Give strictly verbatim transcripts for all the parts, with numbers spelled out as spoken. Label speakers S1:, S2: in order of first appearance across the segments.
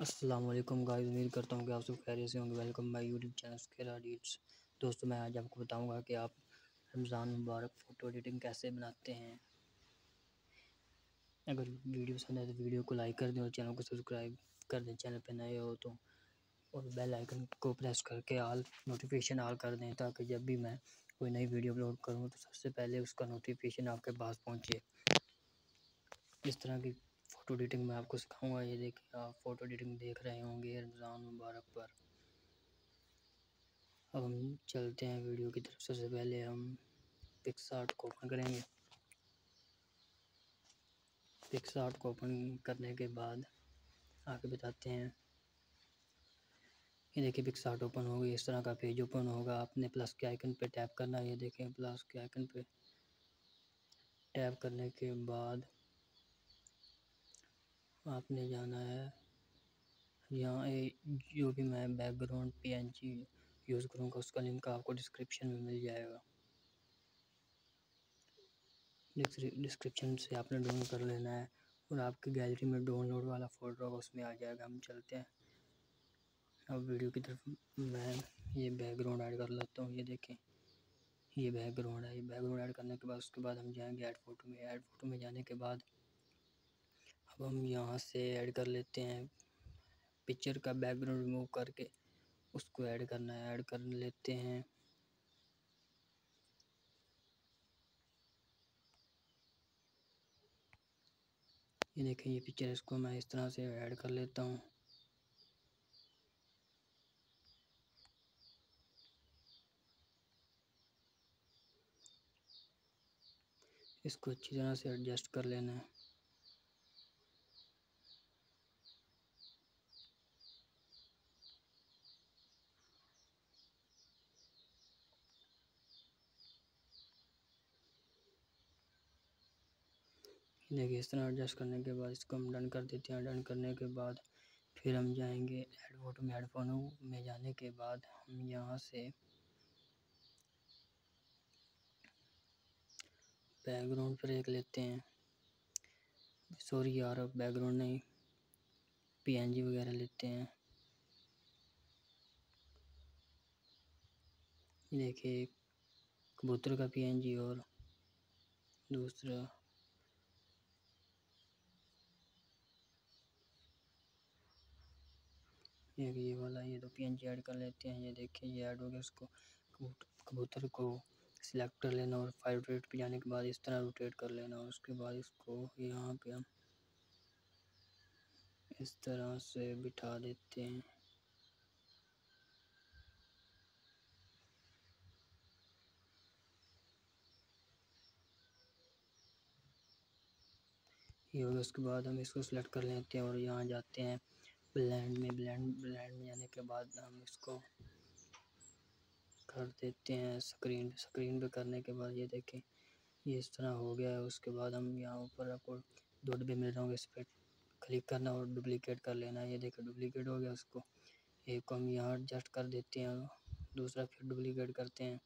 S1: अस्सलाम वालेकुम गाइस, उम्मीद करता हूँ कि आप सब खैरियत से होंगे। Welcome my YouTube channel Skera edits. दोस्तों, मैं आज आपको बताऊंगा कि आप रमज़ान मुबारक फ़ोटो एडिटिंग कैसे बनाते हैं। अगर वीडियो पसंद आए तो वीडियो को लाइक कर दें और चैनल को सब्सक्राइब कर दें चैनल पर नए हो तो, और बेल आइकन को प्रेस करके ऑल नोटिफिकेशन ऑल कर दें, ताकि जब भी मैं कोई नई वीडियो अपलोड करूँ तो सबसे पहले उसका नोटिफिकेशन आपके पास पहुँचे। इस तरह की फ़ोटो एडिटिंग मैं आपको सिखाऊंगा। ये देखिए, आप फ़ोटो एडिटिंग देख रहे होंगे रमज़ान मुबारक पर। अब हम चलते हैं वीडियो की तरफ। सबसे पहले हम पिक्सआर्ट को ओपन करेंगे। पिक्सआर्ट को ओपन करने के बाद आगे बताते हैं। ये देखिए, पिक्सआर्ट ओपन हो गई। इस तरह का पेज ओपन होगा। आपने प्लस के आइकन पे टैप करना है। ये देखें, प्लस के आइकन पे टैप करने के बाद आपने जाना है यहाँ। जो भी मैं बैकग्राउंड पीएनजी यूज़ करूँगा उसका लिंक आपको डिस्क्रिप्शन में मिल जाएगा। डिस्क्रिप्शन से आपने डाउनलोड कर लेना है और आपकी गैलरी में डाउनलोड वाला फ़ोल्डर होगा, उसमें आ जाएगा। हम चलते हैं अब वीडियो की तरफ। मैं ये बैकग्राउंड ऐड कर लेता हूँ। ये देखें, ये बैकग्राउंड है। ये बैकग्राउंड ऐड करने के बाद उसके बाद हम जाएंगे ऐड फ़ोटो में। ऐड फ़ोटो में जाने के बाद अब हम यहाँ से ऐड कर लेते हैं। पिक्चर का बैकग्राउंड रिमूव करके उसको ऐड करना है। ऐड कर लेते हैं। ये देखें, ये पिक्चर, इसको मैं इस तरह से ऐड कर लेता हूँ। इसको अच्छी तरह से एडजस्ट कर लेना है। देखिए, इस तरह एडजस्ट करने के बाद इसको हम डन कर देते हैं। डन करने के बाद फिर हम जाएंगे ऐड फोटो में। ऐड फोटो में जाने के बाद हम यहाँ से बैकग्राउंड पर एक लेते हैं। सॉरी यार, बैकग्राउंड नहीं, पीएनजी वगैरह लेते हैं। देखिए, कबूतर का पीएनजी और दूसरा एक ये वाला, ये दो पीएनजी ऐड कर लेते हैं। ये देखिए, ये ऐड हो गया। उसको कबूतर को सिलेक्ट कर लेना और फाइव रोटेट पे जाने के बाद इस तरह रोटेट कर लेना। और उसके बाद इसको यहाँ पे हम इस तरह से बिठा देते हैं। ये हो गया। उसके बाद हम इसको सिलेक्ट कर लेते हैं और यहाँ जाते हैं ब्लेंड में। ब्लेंड ब्लेंड में जाने के बाद हम इसको कर देते हैं स्क्रीन पे। स्क्रीन पे करने के बाद ये देखें, ये इस तरह हो गया है। उसके बाद हम यहाँ ऊपर आपको दो डब्बे मिल रहे होंगे, इस पर क्लिक करना और डुप्लीकेट कर लेना है। ये देखें, डुप्लीकेट हो गया। उसको एक को हम यहाँ एडजस्ट कर देते हैं, दूसरा फिर डुप्लीकेट करते हैं।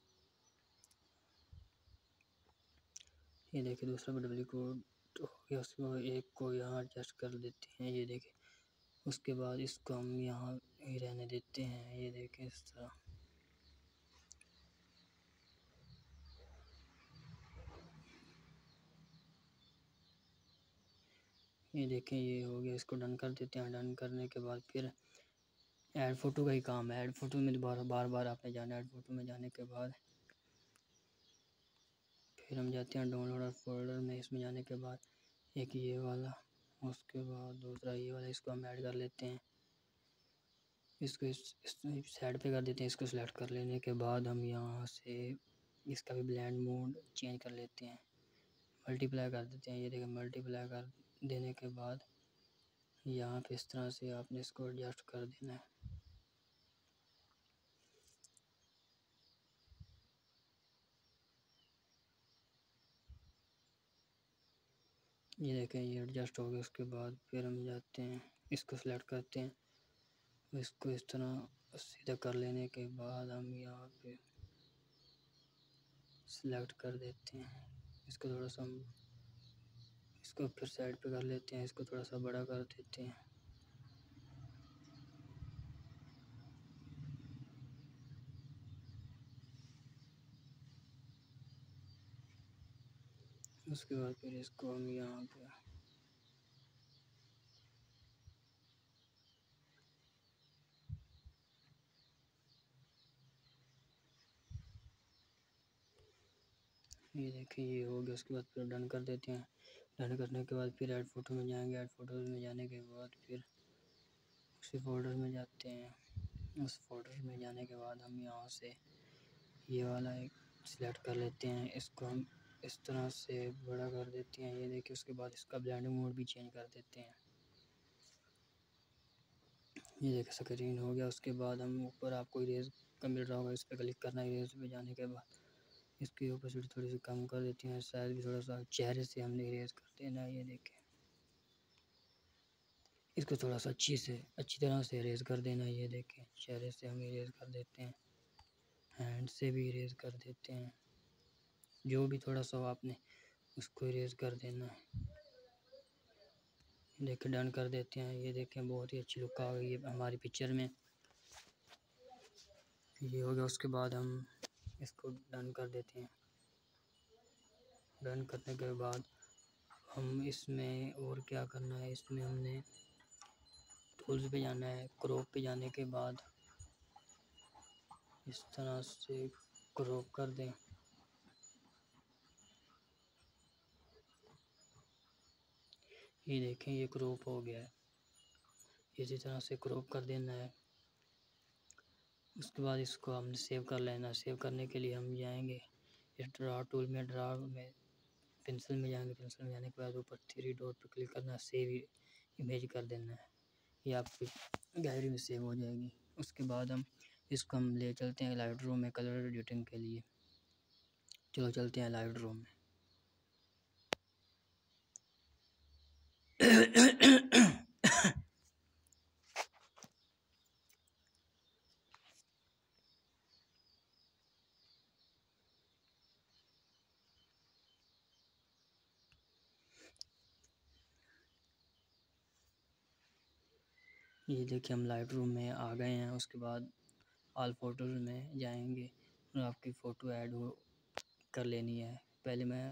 S1: ये देखिए, दूसरा भी डुप्लीकेट हो गया। उसको एक को यहाँ एडजस्ट कर देते हैं। ये देखें, उसके बाद इसको हम यहाँ ही रहने देते हैं। ये देखें, इस तरह। ये देखें, ये हो गया। इसको डन कर देते हैं। डन करने के बाद फिर ऐड फ़ोटो का ही काम है। ऐड फ़ोटो में दोबारा बार बार आपने जाना है। ऐड फ़ोटो में जाने के बाद फिर हम जाते हैं डाउनलोड और फोल्डर में। इसमें जाने के बाद एक ये वाला, उसके बाद दूसरा ये वाला, इसको हम ऐड कर लेते हैं। इसको इस, इस साइड पे कर देते हैं। इसको सिलेक्ट कर लेने के बाद हम यहाँ से इसका भी ब्लेंड मोड चेंज कर लेते हैं। मल्टीप्लाई कर देते हैं। ये देखिए, मल्टीप्लाई कर देने के बाद यहाँ पे इस तरह से आपने इसको एडजस्ट कर देना है। ये देखें, ये एडजस्ट हो गया। उसके बाद फिर हम जाते हैं, इसको सिलेक्ट करते हैं। इसको इस तरह सीधा कर लेने के बाद हम यहाँ पे सिलेक्ट कर देते हैं। इसको थोड़ा सा हम इसको फिर साइड पे कर लेते हैं। इसको थोड़ा सा बड़ा कर देते हैं। उसके बाद फिर इसको हम यहाँ पे ये देखिए ये हो गया। उसके बाद फिर डन कर देते हैं। डन करने के बाद फिर ऐड फोटो में जाएंगे। ऐड फोटोज़ में जाने के बाद फिर उसी फोल्डर में जाते हैं। उस फोल्डर में जाने के बाद हम यहाँ से ये वाला एक सिलेक्ट कर लेते हैं। इसको हम इस तरह से बड़ा कर देते हैं। ये देखिए उसके बाद इसका ब्लेंडिंग मोड भी चेंज कर देते हैं। ये देखिए स्क्रीन हो गया। उसके बाद हम ऊपर आपको इरेज का मिल रहा होगा, इस पर क्लिक करना है। इरेज पे जाने के बाद इसकी ओपेसिटी थोड़ी सी कम कर देते हैं। साइज भी थोड़ा सा चेहरे से हमने इरेज कर देना है। ये देखें इसको थोड़ा सा अच्छी से अच्छी तरह से इरेज कर देना है। ये देखें चेहरे से हम इरेज कर देते हैं, हैंड से भी इरेज कर देते हैं। जो भी थोड़ा सा आपने उसको इरेज कर देना है। देखिए डन कर देते हैं। ये देखें बहुत ही अच्छी लुक आ गई है हमारी पिक्चर में। ये हो गया। उसके बाद हम इसको डन कर देते हैं। डन करने के बाद हम इसमें और क्या करना है, इसमें हमने टूल्स पे जाना है। क्रॉप पे जाने के बाद इस तरह से क्रॉप कर दें। ये देखें ये क्रॉप हो गया है। इसी तरह से क्रॉप कर देना है। उसके बाद इसको हमने सेव कर लेना है। सेव करने के लिए हम जाएंगे इस ड्रा टूल में, ड्रा में पेंसिल में जाएंगे। पेंसिल में जाने के बाद ऊपर थ्री डॉट पर क्लिक करना है, सेव इमेज कर देना है। ये आपकी गैलरी में सेव हो जाएगी। उसके बाद हम इसको हम ले चलते हैं लाइट रूम में कलर एडिटिंग के लिए। चलो चलते हैं लाइट रूम में। ये देखिए हम लाइट रूम में आ गए हैं। उसके बाद ऑल फोटोज़ में जाएंगे और आपकी फ़ोटो ऐड हो कर लेनी है। पहले मैं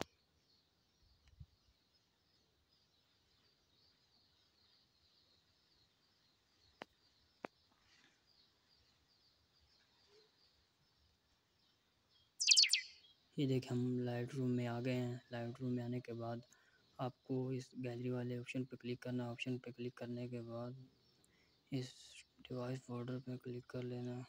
S1: ये देखिए हम लाइट रूम में आ गए हैं। लाइट रूम में आने के बाद आपको इस गैलरी वाले ऑप्शन पर क्लिक करना। ऑप्शन पर क्लिक करने के बाद इस डिवाइस फोल्डर पर क्लिक कर लेना।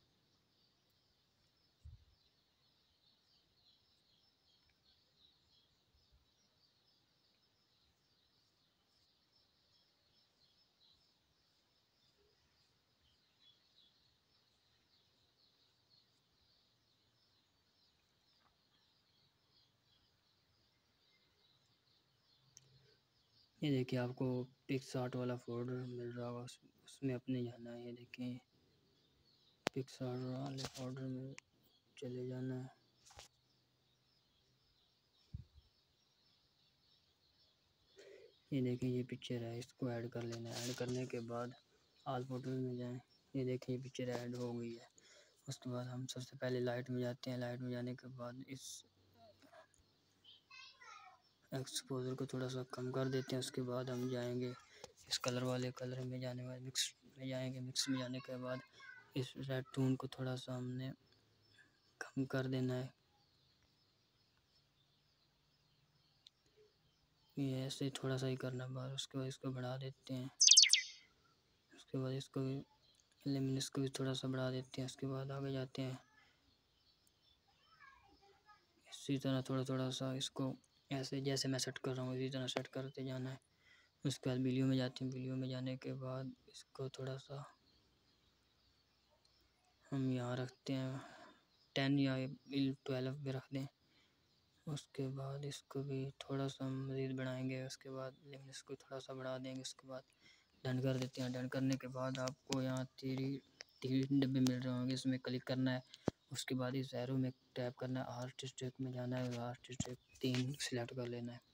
S1: ये देखिए आपको पिक्सआर्ट वाला फोल्डर मिल रहा होगा, उसमें अपने जाना है। ये देखिए पिक्सआर्ट वाले फोल्डर में चले जाना है। ये देखिए ये पिक्चर है, इसको ऐड कर लेना है। ऐड करने के बाद ऑल फोटोज़ में जाएं। ये देखिए ये पिक्चर ऐड हो गई है। उसके बाद हम सबसे पहले लाइट में जाते हैं। लाइट में जाने के बाद इस एक्सपोजर को थोड़ा सा कम कर देते हैं। उसके बाद हम जाएंगे इस कलर वाले कलर में जाने वाले मिक्स में जाएंगे। मिक्स में जाने के बाद इस रेड टोन को थोड़ा सा हमने कम कर देना है। ये ऐसे थोड़ा सा ही करना बाहर। उसके बाद इसको बढ़ा देते हैं। उसके बाद इसको भी लेमिनस को भी थोड़ा सा बढ़ा देते हैं। उसके बाद आगे जाते हैं। इसी तरह थोड़ा थोड़ा सा इसको ऐसे जैसे मैं सेट कर रहा हूँ इसी तरह सेट करते जाना है। उसके बाद वीडियो में जाते हैं। वीडियो में जाने के बाद इसको थोड़ा सा हम यहाँ रखते हैं टेन या ट्वेल्व पे रख दें। उसके बाद इसको भी थोड़ा सा मज़ीद बढ़ाएंगे। उसके बाद लेमिनस को थोड़ा सा बढ़ा देंगे। उसके बाद डन कर देते हैं। डन करने के बाद आपको यहाँ तीन तीन डब्बे मिल रहे होंगे, इसमें क्लिक करना है। उसके बाद इस एरो में टैप करना है। आर्टिस्ट ट्रैक में जाना है और आर्टिस्ट ट्रैक तीन सिलेक्ट कर लेना है।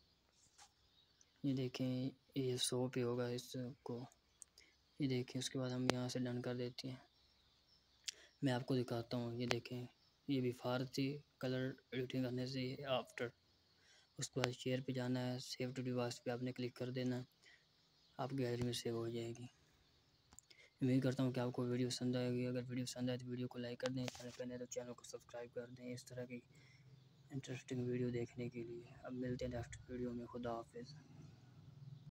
S1: ये देखें ये सौ पे होगा इसको। ये देखें उसके बाद हम यहाँ से डन कर देते हैं। मैं आपको दिखाता हूँ। ये देखें ये बिफोर थी कलर एडिटिंग करने से आफ्टर। उसके बाद शेयर पे जाना है, सेव टू डिवाइस पे आपने क्लिक कर देना, आप गैलरी में सेव हो जाएगी। उम्मीद करता हूँ कि आपको वीडियो पसंद आएगी। अगर वीडियो पसंद आए तो वीडियो को लाइक कर दें, चैनल पर नए तो चैनल को सब्सक्राइब कर दें इस तरह की इंटरेस्टिंग वीडियो देखने के लिए। अब मिलते हैं नेक्स्ट वीडियो में। खुदा हाफिज़।